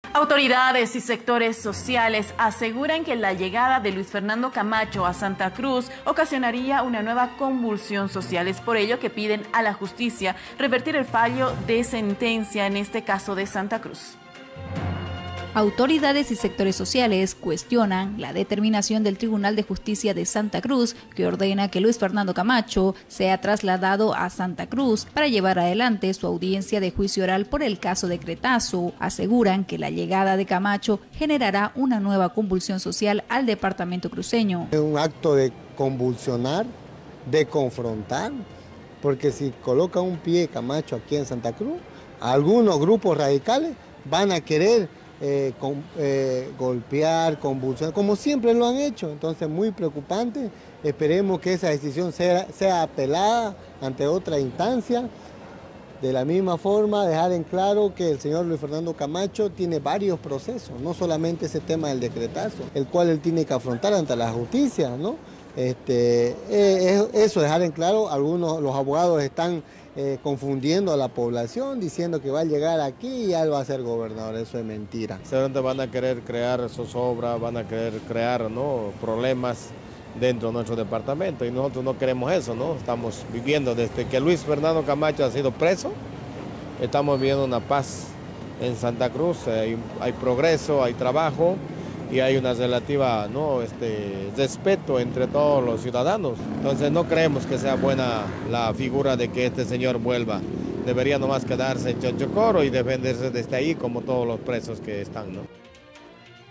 Autoridades y sectores sociales aseguran que la llegada de Luis Fernando Camacho a Santa Cruz ocasionaría una nueva convulsión social. Es por ello que piden a la justicia revertir el fallo de sentencia en este caso de Santa Cruz. Autoridades y sectores sociales cuestionan la determinación del Tribunal de Justicia de Santa Cruz, que ordena que Luis Fernando Camacho sea trasladado a Santa Cruz para llevar adelante su audiencia de juicio oral por el caso de Cretazo. Aseguran que la llegada de Camacho generará una nueva convulsión social al departamento cruceño. Es un acto de convulsionar, de confrontar, porque si coloca un pie Camacho aquí en Santa Cruz, algunos grupos radicales van a querer golpear, convulsionar, como siempre lo han hecho. Entonces, muy preocupante. Esperemos que esa decisión sea apelada ante otra instancia. De la misma forma, dejar en claro que el señor Luis Fernando Camacho tiene varios procesos, no solamente ese tema del decretazo, el cual él tiene que afrontar ante la justicia, ¿no? Eso, dejar en claro. Los abogados están confundiendo a la población, diciendo que va a llegar aquí y ya él va a ser gobernador. Eso es mentira. Seguramente van a querer crear zozobra, van a querer crear, ¿no?, problemas dentro de nuestro departamento, y nosotros no queremos eso, ¿no? Estamos viviendo, desde que Luis Fernando Camacho ha sido preso, estamos viviendo una paz en Santa Cruz. Hay progreso, hay trabajo y hay una relativa, ¿no?, respeto entre todos los ciudadanos. Entonces no creemos que sea buena la figura de que este señor vuelva. Debería nomás quedarse en Chonchocoro y defenderse desde ahí como todos los presos que están, ¿no?